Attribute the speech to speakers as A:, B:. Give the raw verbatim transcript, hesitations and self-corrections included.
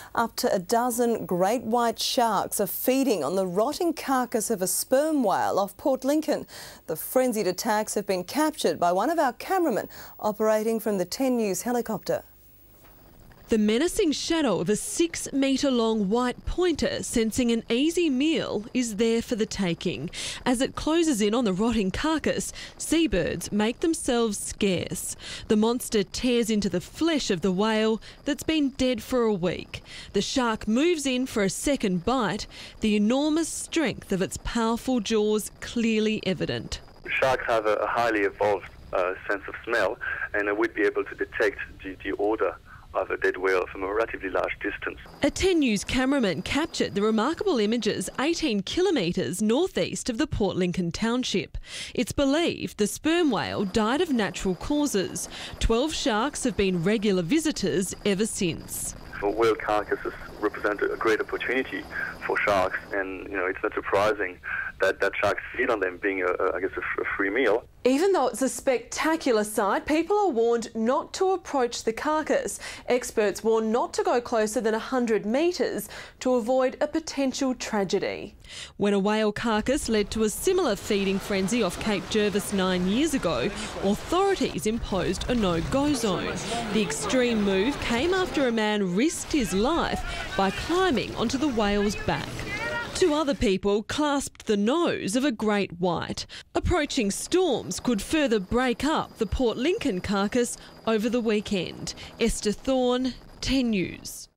A: Up to a dozen great white sharks are feeding on the rotting carcass of a sperm whale off Port Lincoln. The frenzied attacks have been captured by one of our cameramen operating from the ten News helicopter.
B: The menacing shadow of a six-metre-long white pointer sensing an easy meal is there for the taking. As it closes in on the rotting carcass, seabirds make themselves scarce. The monster tears into the flesh of the whale that's been dead for a week. The shark moves in for a second bite, the enormous strength of its powerful jaws clearly evident.
C: Sharks have a highly evolved uh, sense of smell, and they would be able to detect the, the odour of a dead whale from a relatively large distance.
B: A ten News cameraman captured the remarkable images eighteen kilometres northeast of the Port Lincoln township. It's believed the sperm whale died of natural causes. Twelve sharks have been regular visitors ever since.
C: For whale carcasses represent a great opportunity for sharks, and you know it's not surprising that, that sharks feed on them, being a, a I guess a, a free meal.
B: Even though it's a spectacular sight, people are warned not to approach the carcass. Experts warn not to go closer than one hundred metres to avoid a potential tragedy. When a whale carcass led to a similar feeding frenzy off Cape Jervis nine years ago, authorities imposed a no-go zone. The extreme move came after a man risked his life by climbing onto the whale's back. Two other people clasped the nose of a great white. Approaching storms could further break up the Port Lincoln carcass over the weekend. Esther Thorne, ten News.